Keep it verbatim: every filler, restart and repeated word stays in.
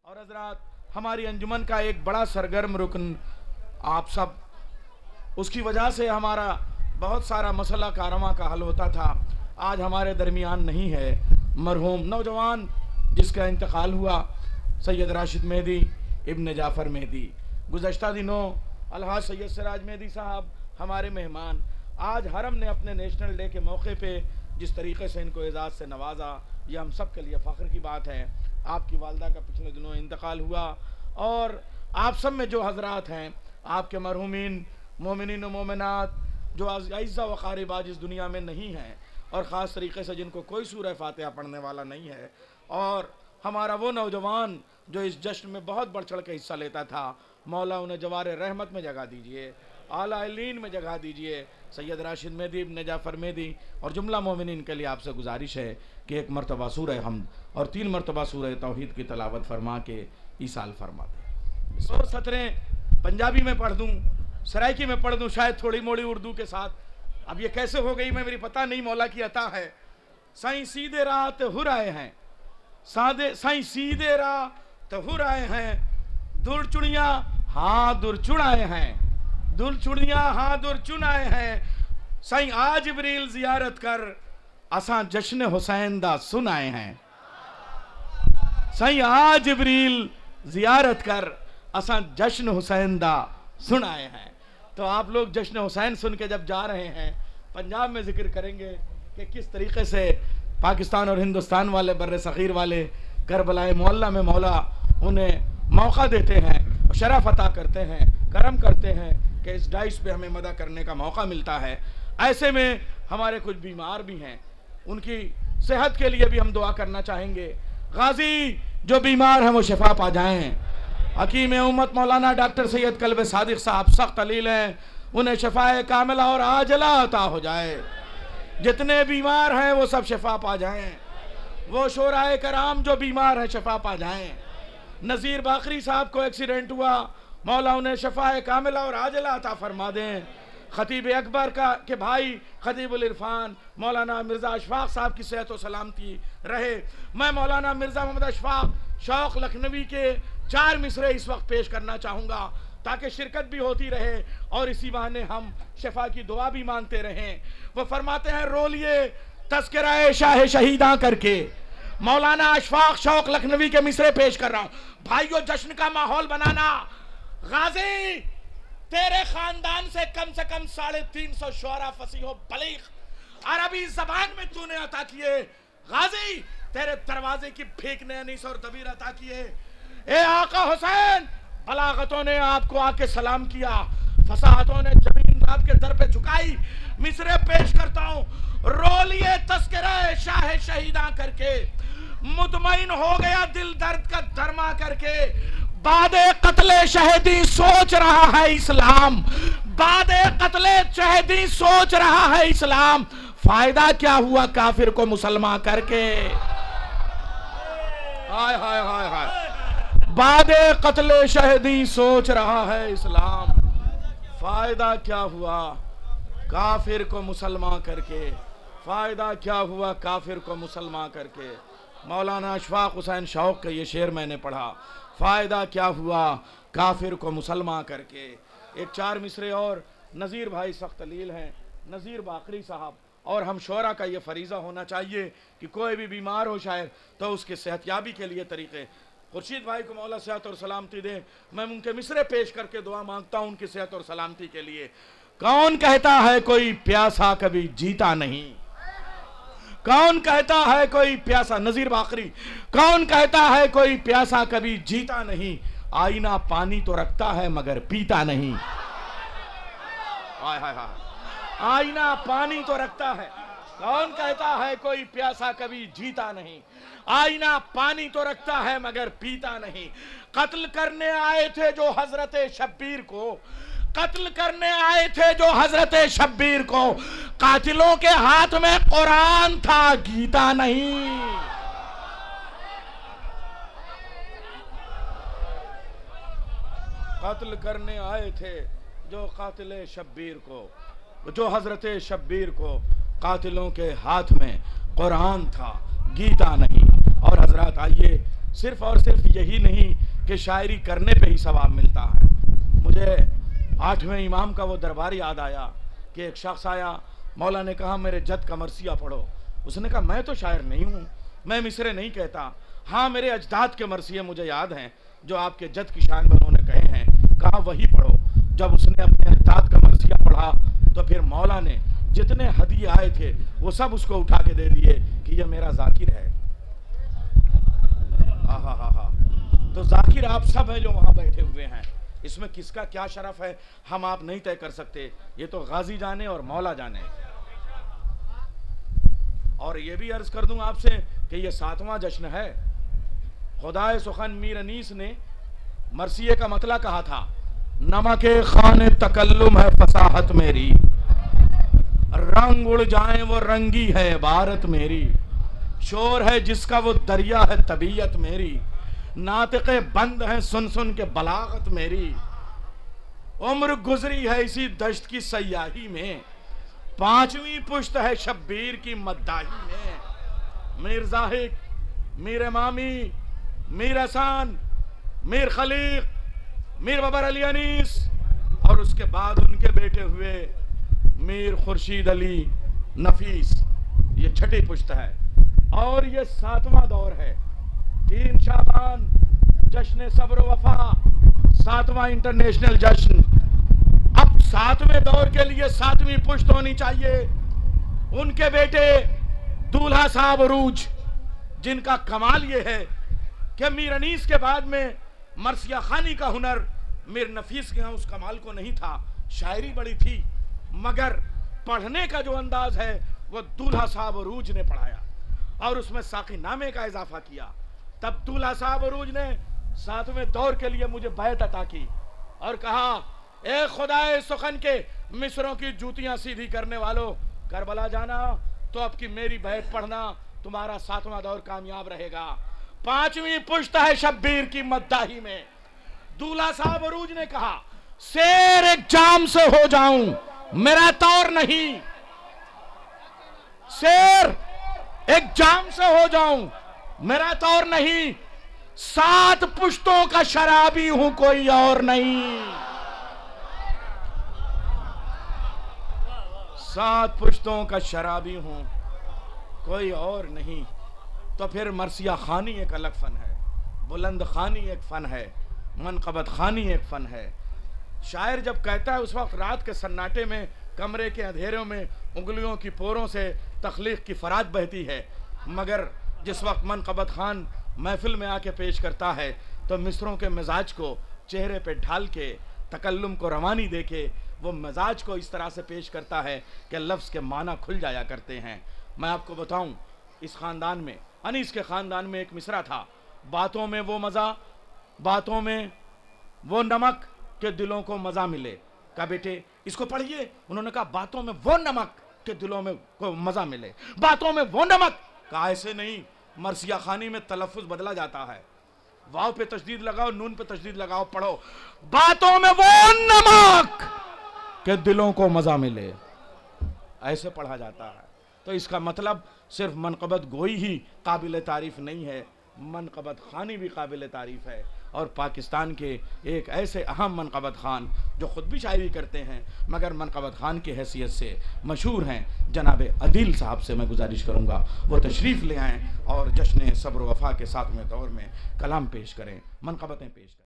और हजरात, हमारी अंजुमन का एक बड़ा सरगर्म रुकन आप सब, उसकी वजह से हमारा बहुत सारा मसला कारवा का हल होता था, आज हमारे दरमियान नहीं है। मरहूम नौजवान जिसका इंतकाल हुआ, सैयद राशिद मेहदी इब्न जाफ़र मेहदी, गुज़श्ता दिनों अलहाज सैयद सिराज मेहदी साहब हमारे मेहमान, आज हरम ने अपने नेशनल डे के मौके पे जिस तरीके से इनको एजाज़ से नवाजा, ये हम सब के लिए फ़ख्र की बात है। आपकी वालदा का पिछले दिनों इंतकाल हुआ और आप सब में जो हजरात हैं, आपके मरहूमीन मोमिनीन व मोमिनात जो अज़्ज़ा व क़ारिब आज इस दुनिया में नहीं हैं, और ख़ास तरीके से जिनको कोई सूरह फातिहा पढ़ने वाला नहीं है, और हमारा वो नौजवान जो इस जश्न में बहुत बढ़ चढ़ के हिस्सा लेता था, मौला उन्हें जवारे रहमत में जगह दीजिए, आला इल्लीन में जगह दीजिए। सैयद राशिद मेहदी इब्न जाफ़र मेहदी और जुमला मोमिनीन के लिए आपसे गुजारिश है कि एक मरतबा सूरह हम्द और तीन मरतबा सूरह तौहीद की तलावत फरमा के ईसाल फरमा दें। सौ सतरें पंजाबी में पढ़ दूँ, सराइकी में पढ़ दूँ, शायद थोड़ी मोड़ी उर्दू के साथ। अब ये कैसे हो गई मैं मेरी पता नहीं, मौला की अता है। साईं सीधे राह ते हुर आए हैं, सादे साईं सीधे राह ते हुर आए हैं, दुर चुनिया हाँ दुर चुनाए हैं, दुर चुनिया हाँ दुर चुनाए हैं। साईं आज जिब्रील जियारत कर असां जश्न हुसैन दा सुनाए हैं। साईं आज जिब्रील जियारत कर असां जश्न हुसैन दा सुनाए हैं। तो आप लोग जश्न हुसैन सुन के जब जा रहे हैं, पंजाब में जिक्र करेंगे कि किस तरीके से पाकिस्तान और हिंदुस्तान वाले बर्रे सग़ीर वाले करबलाए मोहल्ला में मौला उन्हें मौका देते हैं, शरफ अता करते हैं, करम करते हैं कि इस डाइस पे हमें मदा करने का मौका मिलता है। ऐसे में हमारे कुछ बीमार भी हैं, उनकी सेहत के लिए भी हम दुआ करना चाहेंगे। गाजी जो बीमार हैं वो शिफा पा जाएं। हकीम उम्मत मौलाना डॉक्टर सैयद कल्ब सादिक साहब सख्त अलील हैं, उन्हें शिफाए कामिला और आजला अता हो जाए। जितने बीमार हैं वो सब शिफा पा जाएं। वो शोराए कराम जो बीमार हैं शिफा पा जाएं। नज़ीर बाकरी साहब को एक्सीडेंट हुआ, मौला उन्हें शफाए कामिला और आजला अता फरमा दें। खतीब अकबर का के भाई खतीबुल इरफान मौलाना मिर्ज़ा अशफाक साहब की सेहत व सलामती रहे। मैं मौलाना मिर्ज़ा मोहम्मद अशफाक शौक़ लखनवी के चार मिसरे इस वक्त पेश करना चाहूँगा ताकि शिरकत भी होती रहे और इसी बहाने हम शफा की दुआ भी मांगते रहें। वो फरमाते हैं, रोलिए तज़किरा शाह शहीदा करके। मौलाना अशफाक शौक़ लखनवी के मिसरे पेश कर रहा हूँ। भाइयों, जश्न का माहौल बनाना। गाजी तेरे खानदान से कम से कम साढ़े तीन सौ शुअरा फसीहो बलीग अरबी जबान में तूने अता किए। गाजी तेरे दरवाजे की भीख ने अनीस और दबीर अता किए। ए आका हुसैन, बलागतों ने आपको आके सलाम किया, फसाहतों ने जमीन आपके दर पे झुकाई। मिसरे पेश करता हूँ, रोलिए तज़किरा शाह शहीदा करके। मुतमईन हो गया दिल दर्द का धर्मा करके। बादे कत्ले शहीदी सोच रहा है इस्लाम, बादे कत्ले शहीदी सोच रहा है इस्लाम। फायदा क्या हुआ काफिर को मुसलमान करके। हाय हाय हाय हाय। बादे कत्ले शहीदी सोच रहा है इस्लाम, फायदा क्या हुआ काफिर को मुसलमान करके। फायदा क्या हुआ काफिर को मुसलमान करके। मौलाना अशफाक हुसैन शौक़ का ये शेर मैंने पढ़ा, फ़ायदा क्या हुआ काफिर को मुसलमान करके। एक चार मिसरे और नज़ीर भाई सख्त अलील हैं, नज़ीर बाकरी साहब, और हम शोरा का ये फरीज़ा होना चाहिए कि कोई भी बीमार हो शायर तो उसके सेहतयाबी के लिए तरीक़े। खुर्शीद भाई को मौला सेहत और सलामती दे। मैं उनके मिसरे पेश करके दुआ मांगता हूँ उनकी सेहत और सलामती के लिए। कौन कहता है कोई प्यासा कभी जीता नहीं, कौन कहता है कोई प्यासा, नज़ीर बाकरी, कौन कहता है कोई प्यासा कभी जीता नहीं, आईना पानी तो रखता है मगर पीता नहीं। हाय हाय हाय। आईना पानी तो रखता है, कौन कहता है कोई प्यासा कभी जीता नहीं, आईना पानी तो रखता है मगर पीता नहीं। कत्ल करने आए थे जो हजरत शब्बीर को, कत्ल करने आए थे जो हजरत शब्बीर को, कातिलों के हाथ में कुरान था गीता नहीं। कत्ल करने आए थे जो कातिल शब्बीर को, जो हजरत शब्बीर को, कातिलों के हाथ में कुरान था गीता नहीं। और हजरात आइए सिर्फ और सिर्फ यही नहीं कि शायरी करने पे ही सवाब मिलता है। मुझे आठवें इमाम का वो दरबार याद आया कि एक शख्स आया, मौला ने कहा मेरे जद का मरसिया पढ़ो। उसने कहा मैं तो शायर नहीं हूँ, मैं मिसरे नहीं कहता। हाँ, मेरे अजदाद के मरसिए मुझे याद हैं जो आपके जद की शान में उन्होंने कहे हैं। कहा वही पढ़ो। जब उसने अपने अजदाद का मरसिया पढ़ा तो फिर मौला ने जितने हदिये आए थे वो सब उसको उठा के दे दिए कि ये मेरा जाकिर है। आहा हा हा। तो जाकिर आप सब हैं जो वहां बैठे हुए हैं। इसमें किसका क्या शरफ है हम आप नहीं तय कर सकते, ये तो गाजी जाने और मौला जाने। और ये भी अर्ज कर दूं आपसे कि ये सातवां जश्न है। खुदाए सुखन मीर अनीस ने मरसिए का मतला कहा था, नमके खाने तकल्लुम है फसाहत मेरी, रंग उड़ जाए वो रंगी है भारत मेरी, शोर है जिसका वो दरिया है तबीयत मेरी, नातिक़े बंद है सुन सुन के बलागत मेरी, उम्र गुजरी है इसी दश्त की सयाही में, पांचवी पुश्त है शब्बीर की मद्दाही में। मीर जाहिक, मीर इमामी, मीर हसन, मीर खलीक, मीर बबर अली अनीस और उसके बाद उनके बेटे हुए मीर खुर्शीद अली नफीस, ये छठी पुश्त है। और ये सातवां दौर है। तीन शाबान जश्न सब्र वफा, सातवां इंटरनेशनल जश्न। अब सातवें दौर के लिए सातवीं पुश्त होनी चाहिए। उनके बेटे दूल्हा साहब अरूज, जिनका कमाल ये है कि मीर अनीस के बाद में मरसिया खानी का हुनर मीर नफीस के यहाँ उस कमाल को नहीं था। शायरी बड़ी थी मगर पढ़ने का जो अंदाज है वो दूल्हा साहब अरूज ने पढ़ाया और उसमें साकी नामे का इजाफा किया। तब दूल्हा साहब अरूज ने सातवें दौर के लिए मुझे बैत अता की और कहा, ए खुदाए सुखन के मिस्रों की जूतियां सीधी करने वालों, करबला जाना तो अब की मेरी बैत पढ़ना, तुम्हारा सातवां दौर कामयाब रहेगा। पांचवी पुश्त है शब्बीर की मद्दाही में। दूल्हा साहब अरूज ने कहा, शेर एक जाम से हो जाऊं मेरा तौर नहीं, शेर एक जाम से हो जाऊं मेरा तौर नहीं, सात पुश्तों का शराबी हूं कोई और नहीं, सात पुश्तों का शराबी हूं कोई और नहीं। तो फिर मरसिया खानी एक अलग फन है, बुलंद खानी एक फन है, मनकबत खानी एक फन है। शायर जब कहता है उस वक्त रात के सन्नाटे में कमरे के अंधेरों में उंगलियों की पोरों से तख्लीक की फराद बहती है, मगर जिस वक्त मनकबत खान महफिल में आके पेश करता है तो मिसरों के मिजाज को चेहरे पे ढाल के तकल्लुम को रवानी दे के वो मिजाज को इस तरह से पेश करता है कि लफ्ज़ के माना खुल जाया करते हैं। मैं आपको बताऊं, इस ख़ानदान में, अनीस के ख़ानदान में एक मिसरा था, बातों में वो मज़ा, बातों में वो नमक के दिलों को मज़ा मिले। कहा बेटे इसको पढ़िए। उन्होंने कहा बातों में वो नमक के दिलों में को मज़ा मिले, बातों में वो नमक। कहा ऐसे नहीं, मरसिया खानी में तलफ़ुज़ बदला जाता है, वाव पे तशदीद लगाओ, नून पे तशदीद लगाओ, पढ़ो बातों में वो नमक के दिलों को मज़ा मिले, ऐसे पढ़ा जाता है। तो इसका मतलब सिर्फ मनकबत गोई ही काबिल तारीफ़ नहीं है, मनकबत खानी भी काबिल तारीफ़ है। और पाकिस्तान के एक ऐसे अहम मनकबत खान जो ख़ुद भी शायरी करते हैं मगर मनकबत खान की हैसियत से मशहूर हैं, जनाब अदील साहब से मैं गुजारिश करूँगा वो तशरीफ़ ले आएँ और जश्न सब्र वफ़ा के सातवें दौर में कलाम पेश करें, मनकबतें पेश करें।